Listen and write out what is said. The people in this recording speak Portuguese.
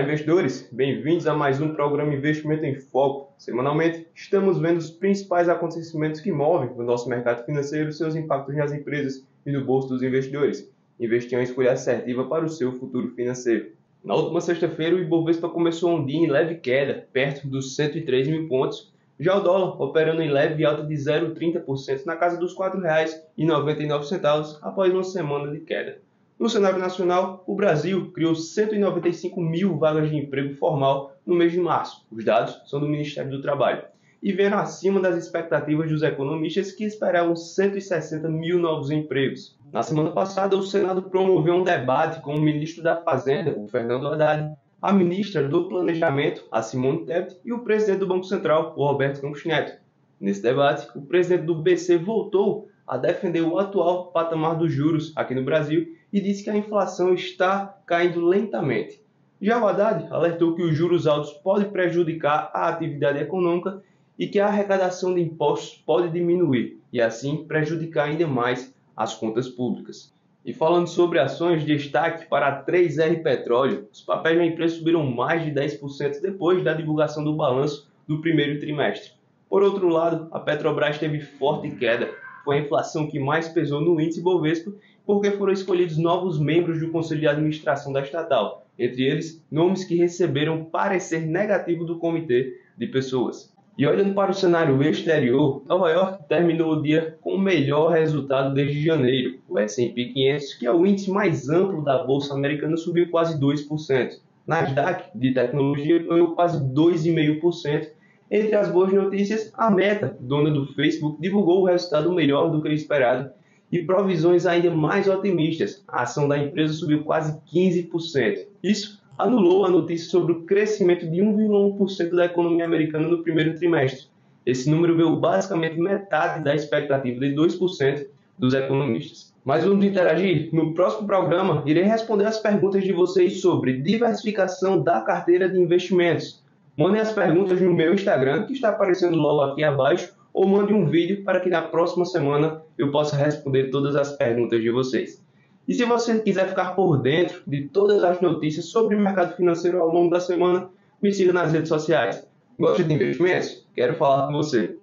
investidores, bem-vindos a mais um programa Investimento em Foco. Semanalmente, estamos vendo os principais acontecimentos que movem o nosso mercado financeiro, seus impactos nas empresas e no bolso dos investidores. Investir é uma escolha assertiva para o seu futuro financeiro. Na última sexta-feira, o Ibovespa começou um dia em leve queda, perto dos 103 mil pontos. Já o dólar operando em leve alta de 0,30% na casa dos R$ 4,99 após uma semana de queda. No cenário nacional, o Brasil criou 195 mil vagas de emprego formal no mês de março. Os dados são do Ministério do Trabalho e vieram acima das expectativas dos economistas que esperavam 160 mil novos empregos. Na semana passada, o Senado promoveu um debate com o ministro da Fazenda, o Fernando Haddad, a ministra do Planejamento, a Simone Tebet, e o presidente do Banco Central, o Roberto Campos Neto. Nesse debate, o presidente do BC voltou a defender o atual patamar dos juros aqui no Brasil e disse que a inflação está caindo lentamente. Já o Haddad alertou que os juros altos podem prejudicar a atividade econômica e que a arrecadação de impostos pode diminuir e assim prejudicar ainda mais as contas públicas. E falando sobre ações, destaque para a 3R Petróleo. Os papéis da empresa subiram mais de 10% depois da divulgação do balanço do primeiro trimestre. Por outro lado, a Petrobras teve forte queda. Foi a inflação que mais pesou no índice Bovespa, porque foram escolhidos novos membros do Conselho de Administração da estatal, entre eles, nomes que receberam parecer negativo do Comitê de Pessoas. E olhando para o cenário exterior, Nova York terminou o dia com o melhor resultado desde janeiro. O S&P 500, que é o índice mais amplo da Bolsa Americana, subiu quase 2%. Nasdaq, de tecnologia, ganhou quase 2,5%. Entre as boas notícias, a Meta, dona do Facebook, divulgou o resultado melhor do que o esperado e provisões ainda mais otimistas. A ação da empresa subiu quase 15%. Isso anulou a notícia sobre o crescimento de 1,1% da economia americana no primeiro trimestre. Esse número veio basicamente metade da expectativa de 2% dos economistas. Mas vamos interagir? No próximo programa, irei responder as perguntas de vocês sobre diversificação da carteira de investimentos. Mandem as perguntas no meu Instagram, que está aparecendo logo aqui abaixo, ou mande um vídeo para que na próxima semana eu possa responder todas as perguntas de vocês. E se você quiser ficar por dentro de todas as notícias sobre o mercado financeiro ao longo da semana, me siga nas redes sociais. Gosta de investimentos? Quero falar com você.